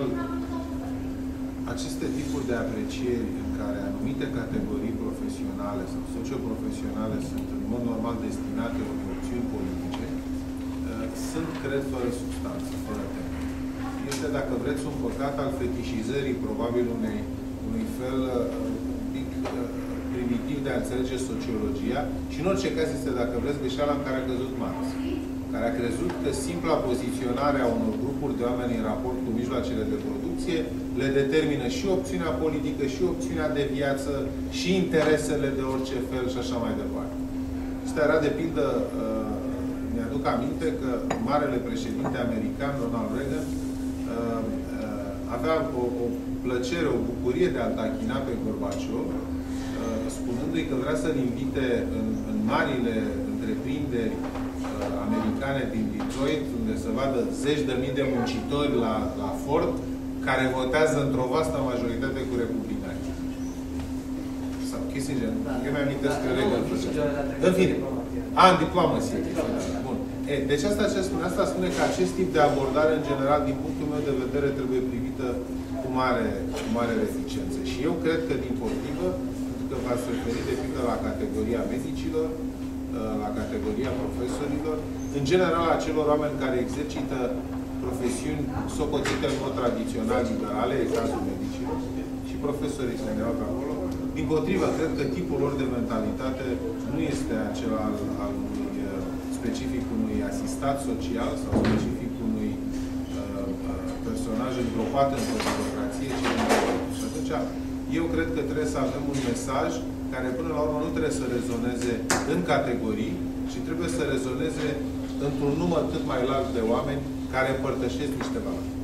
general, aceste tipuri de aprecieri în care anumite categorii profesionale sau socioprofesionale sunt în mod normal destinate unei opțiuni politice, sunt, cred, fără substanță, fără temă. Este, dacă vreți, un păcat al fetișizării, probabil, unui fel primitiv de a înțelege sociologia și, în orice caz, este, dacă vreți, greșeala în care a căzut Marx, care a crezut că simpla poziționare a unor grupuri de oameni în raport cu mijloacele de producție le determină și opțiunea politică, și opțiunea de viață, și interesele de orice fel și așa mai departe. Asta era, de pildă, mi-aduc aminte că marele președinte american, Ronald Reagan, avea o plăcere, o bucurie de a-l tachina pe Gorbaciov, spunându-i că vrea să-l invite în marile întreprinderi americane din Detroit, unde se vadă zeci de mii de muncitori la Ford, care votează într-o vastă majoritate cu republicani. Sau Kissinger. Eu mi-am amintesc că Reagan făcea. În fine. În diplomație. Bun. Deci asta ce spune? Asta spune că acest tip de abordare, în general, din punctul meu de vedere, trebuie privită cu mare reticență. Și eu cred că, din potrivă, pentru că v-ați referit, de pildă, la categoria medicilor, la categoria profesorilor, în general a celor oameni care exercită profesiuni socotite în mod tradițional liberale, e cazul medicilor, și profesorii se ne pe acolo. Dimpotrivă, cred că tipul lor de mentalitate nu este acela al specific unui asistat social sau specific unui personaj îngropat într-o birocrație, și atunci eu cred că trebuie să avem un mesaj care până la urmă nu trebuie să rezoneze în categorii, ci trebuie să rezoneze într-un număr cât mai larg de oameni care împărtășesc niște valori.